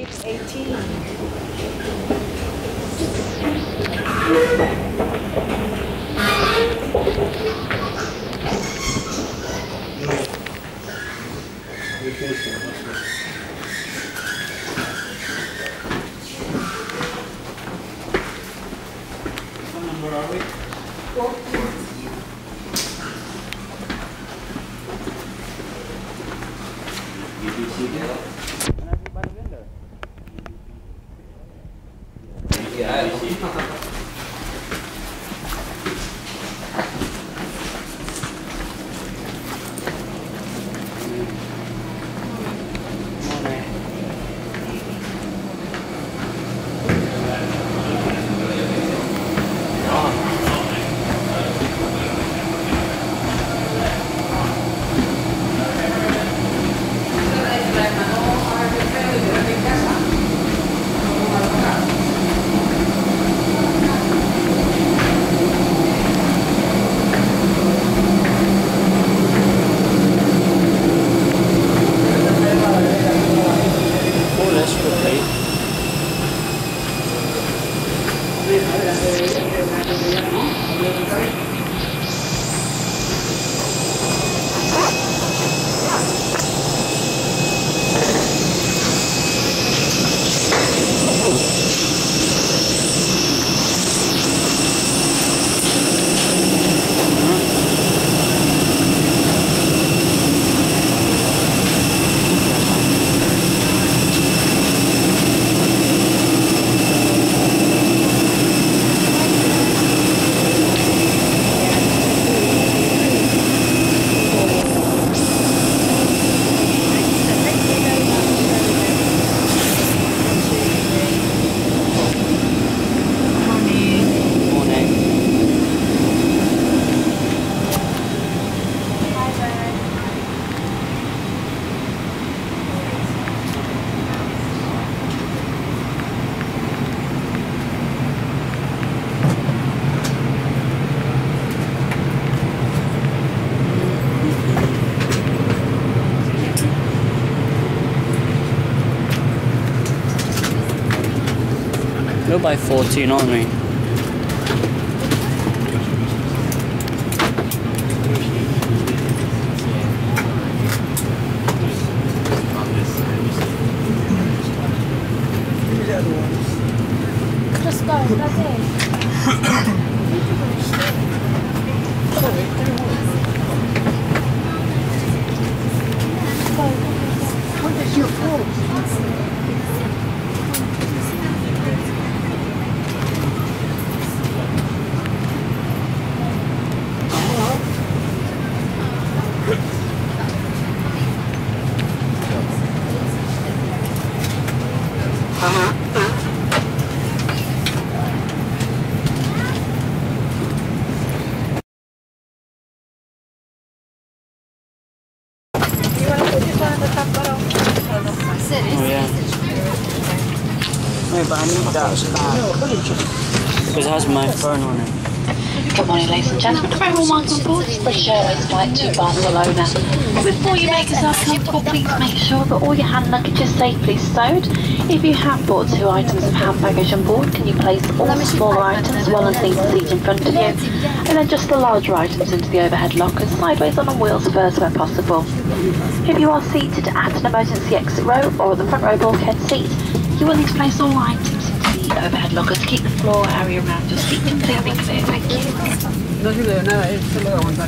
It's 18. What number are we? 14. Go by 14 on me. Just go, that's it. What is your fault? Oh yeah. Wait, but I need that because it has my phone on it. Good morning, ladies and gentlemen. A very warm welcome aboard this British Airways flight to Barcelona. Before you make yourself comfortable, please make sure that all your hand luggage is safely stowed. If you have brought 2 items of hand baggage on board, can you place all smaller items well underneath the seat in front of you, and then just the larger items into the overhead lockers, sideways on wheels first where possible. If you are seated at an emergency exit row or at the front row bulkhead seat, you will need to place all items into the overhead lockers to keep the floor area around your seat completely clear. Thank you. No sirve de nada, es solo aguantar.